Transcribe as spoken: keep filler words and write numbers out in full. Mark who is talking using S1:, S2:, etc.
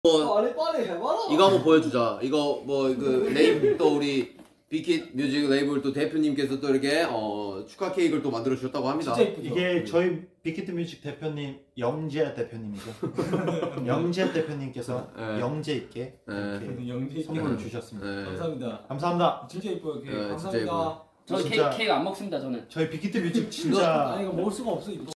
S1: 뭐
S2: 빨리 빨리 해봐라.
S1: 이거 한번 보여주자. 이거 뭐 그 레이블 또 우리 빅킷 뮤직 레이블 또 대표님께서 또 이렇게 어 축하 케이크를 또 만들어 주셨다고 합니다.
S2: 진짜 이쁘죠?
S3: 이게 저희 빅히트 뮤직 대표님 영재 대표님이죠. 영재 대표님께서
S1: 네.
S3: 영재 있게
S1: 네.
S3: 이렇게
S2: 영재
S3: 선물을
S1: 네.
S3: 주셨습니다.
S1: 네.
S2: 감사합니다.
S3: 감사합니다.
S2: 진짜 이뻐요. 케이크.
S1: 네, 진짜
S2: 감사합니다.
S1: 이뻐요.
S4: 저는
S3: 진짜-
S4: 케이크, 케이크 안 먹습니다. 저는.
S3: 저희 빅히트 뮤직 진짜
S2: 아니 이거 먹을 수가 없어 이거.